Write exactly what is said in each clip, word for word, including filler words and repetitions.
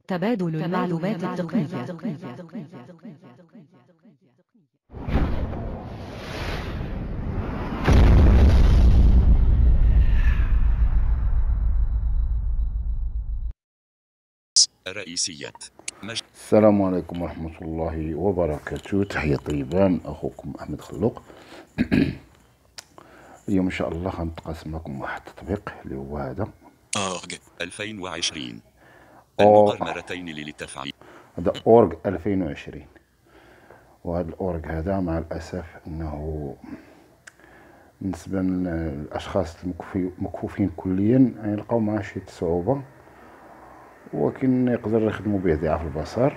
تبادل المعلومات التقنية. رئيسيات مج... السلام عليكم ورحمة الله وبركاته. تحية طيبان، أخوكم أحمد خلوق. اليوم إن شاء الله غنتقاسم معكم واحد التطبيق اللي هو هذا أورغ ألفين وعشرين، أو المقرمرتين للتفعيل. هذا أورغ ألفين وعشرين، وهذا الأورغ هذا مع الأسف أنه بالنسبة للأشخاص المكفوفين كليا يلقاو معاه شي صعوبة، ولكن يقدر يخدموا به ضعاف البصر،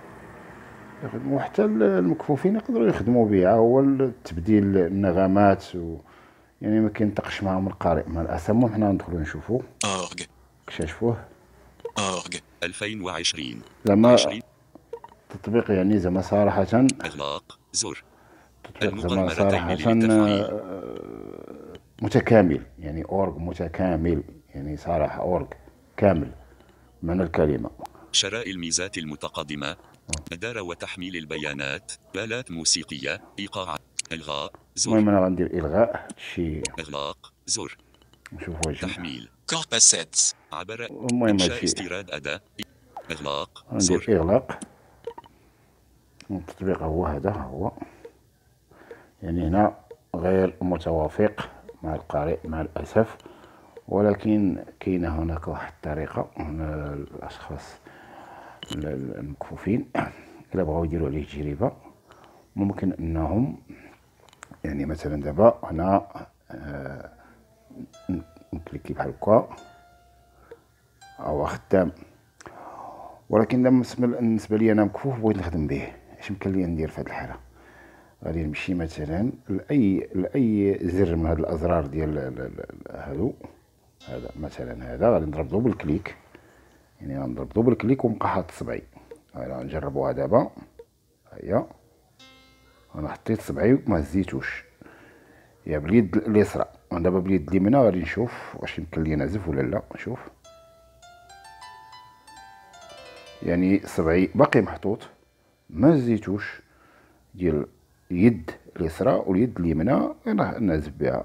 يخدموا حتى المكفوفين يقدروا يخدموا به. هو تبديل النغمات و يعني ما كينطقش معهم القارئ مع الاسف. المهم حنا ندخلوا نشوفوا أورغ نكتشفوه. أورغ ألفين وعشرين زعما التطبيق يعني زعما صراحة إغلاق زر تطبيق زعما المقرمرتين صراحة للتفعيل. متكامل، يعني أورغ متكامل، يعني صراحة أورغ كامل معنى الكلمة. شراء الميزات المتقدمة، إدارة وتحميل البيانات، آلات موسيقية، إيقاع، إلغاء زر. المهم أنا غندير إلغاء شي إغلاق زر نشوفوا واش تحميل كورباسيتس عبر المهم إنشاء هادشي استيراد أداة إغلاق غندير زر. إغلاق. التطبيق هو هذا هو، يعني هنا غير متوافق مع القارئ مع الأسف، ولكن كاينة هناك واحد الطريقة هنا الأشخاص المكفوفين إلا بغاو يديروا عليه تجربة ممكن أنهم يعني مثلا دابا هنا آه نكليكي بحال هكا هو خدام، ولكن بالنسبة لي أنا مكفوف بغيت نخدم به. اش يمكن لي ندير في هذه الحالة؟ غادي نمشي مثلا لأي لأي زر من هاد الأزرار ديال هادو. هذا مثلا هذا غادي نضربو بالكليك، يعني غنضربو بالكليك ونبقى حاط صبعي. هذا نجربوها دابا، هيا انا حطيت صبعي وما هزيتوش، يا باليد اليسرى. دابا باليد اليمنى غادي نشوف واش يمكن لي نعزف ولا لا. شوف يعني صبعي باقي محطوط ما هزيتوش، ديال اليد اليسرى واليد اليمنى انا نعزف بها.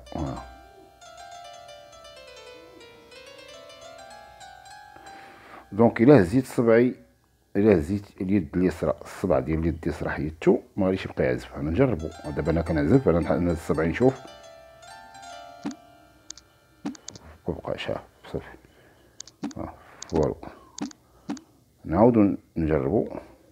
دونك الا هزيت صبعي، الا هزيت اليد اليسرى الصبع ديال اليد اليسرى حيدتو ما غاديش يبقى يعزف. انا نجربو دابا، انا كنعزف، انا نهز صبعي نشوف مبقاش. ها صافي ها فوالو. نعاودو نجربو.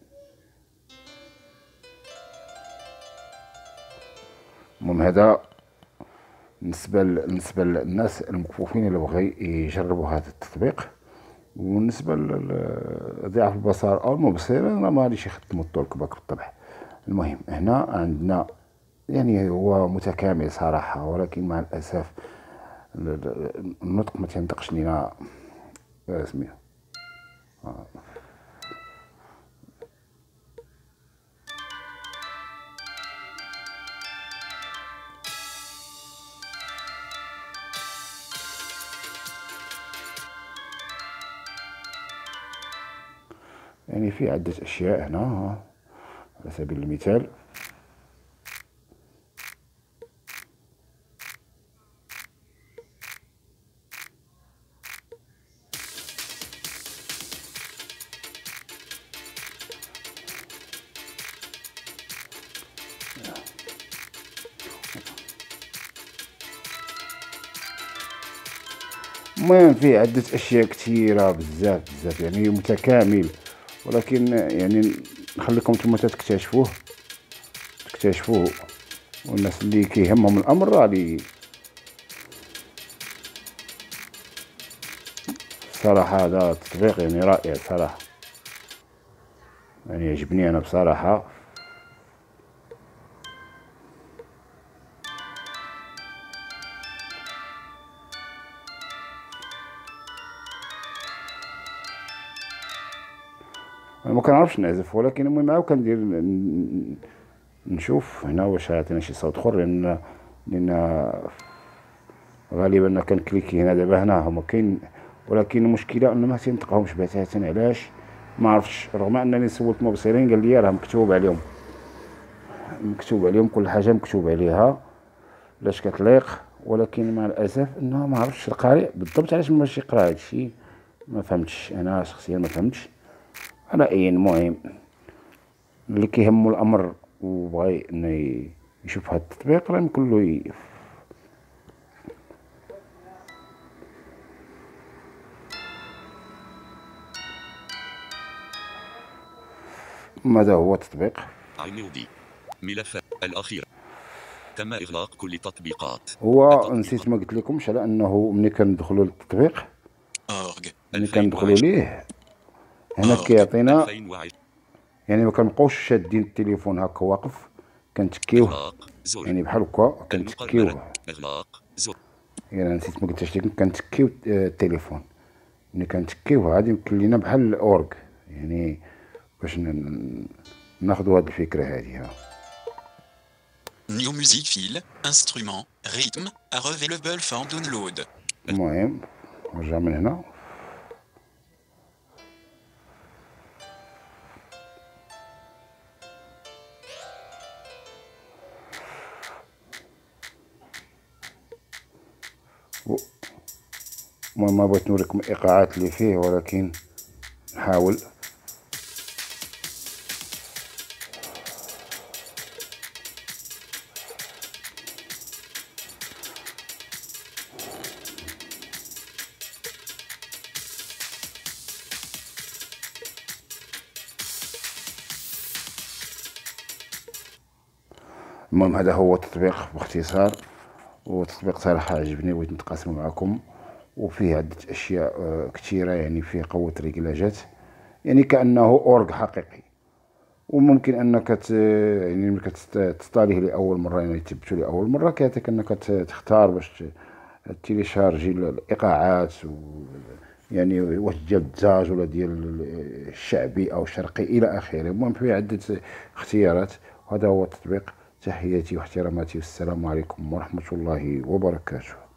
المهم هذا بالنسبه بالنسبه للناس المكفوفين اللي بغاو يجربوا هذا التطبيق، وبالنسبه لضعاف البصر او المبصرين انا ما غاديش يخدموا الطرق باك بالطبع. المهم هنا عندنا يعني هو متكامل صراحه، ولكن مع الاسف النطق ما تينطقش لينا سميتو. يعني في عدة أشياء هنا على سبيل المثال. المهم فيه عدة أشياء كثيرة بزاف بزاف، يعني متكامل، ولكن يعني نخليكم نتوما تكتشفوه تكتشفوه والناس اللي كيهمهم الأمر غادي صراحة هذا التطبيق يعني رائع صراحة، يعني يعجبني أنا بصراحة. انا ما كنعرفش نعزف، ولكن المهم عاود كندير نشوف هنا واش عطينا شي صوت اخر، لان لان غالبا كنكليكي هنا دابا هنا هما كاين، ولكن المشكله انه ما تينطقهمش بتاتا. علاش؟ ما عرفتش، رغم انني سولت مبصرين قال لي راه مكتوب عليهم، مكتوب عليهم كل حاجه مكتوب عليها لاش كتليق، ولكن مع الاسف انه ما عرفتش القارئ بالضبط علاش ماشي يقرا هادشي. ما فهمتش، انا شخصيا ما فهمتش. على اي المهم اللي كيهمو الامر وبغى انه يشوف هاد التطبيق راه يمكن له ي... ماذا هو التطبيق؟ عمودي ملفات الأخيرة. تم إغلاق كل التطبيقات. هو نسيت ما قلت لكمش على انه ملي كندخلوا للتطبيق، ملي كندخلوا ليه هنا كيعطينا يعني ما كنبقاوش شادين التليفون هكا واقف، كنتكيوه يعني بحال هكا كنتكيوه. إغلاق زر. يعني نسيت ما قلتش لكم كنتكيو التليفون، ملي كنتكيوه هادي يمكن لينا بحال الاورغ يعني باش ناخذوا هاد الفكره هادي. ها New Music File, instrument, rythme, available for download. المهم نرجع من هنا. المهم ما بغيت نوريكم الايقاعات اللي فيه، ولكن نحاول. المهم هذا هو التطبيق باختصار، وتطبيق صراحة عجبني وبغيت نتقاسم معكم، وفيه عدة أشياء كثيرة يعني فيه قوة رجلاجات يعني كأنه أورغ حقيقي. وممكن أنك ت... يعني ملي كتستاليه لأول مرة يعني تثبتو لأول مرة كيعطيك أنك تختار باش تيليشارجي الإيقاعات و يعني واش ديال الدجاج ولا ديال الشعبي أو الشرقي إلى آخره. المهم فيه عدة اختيارات، وهذا هو التطبيق. تحياتي واحتراماتي والسلام عليكم ورحمة الله وبركاته.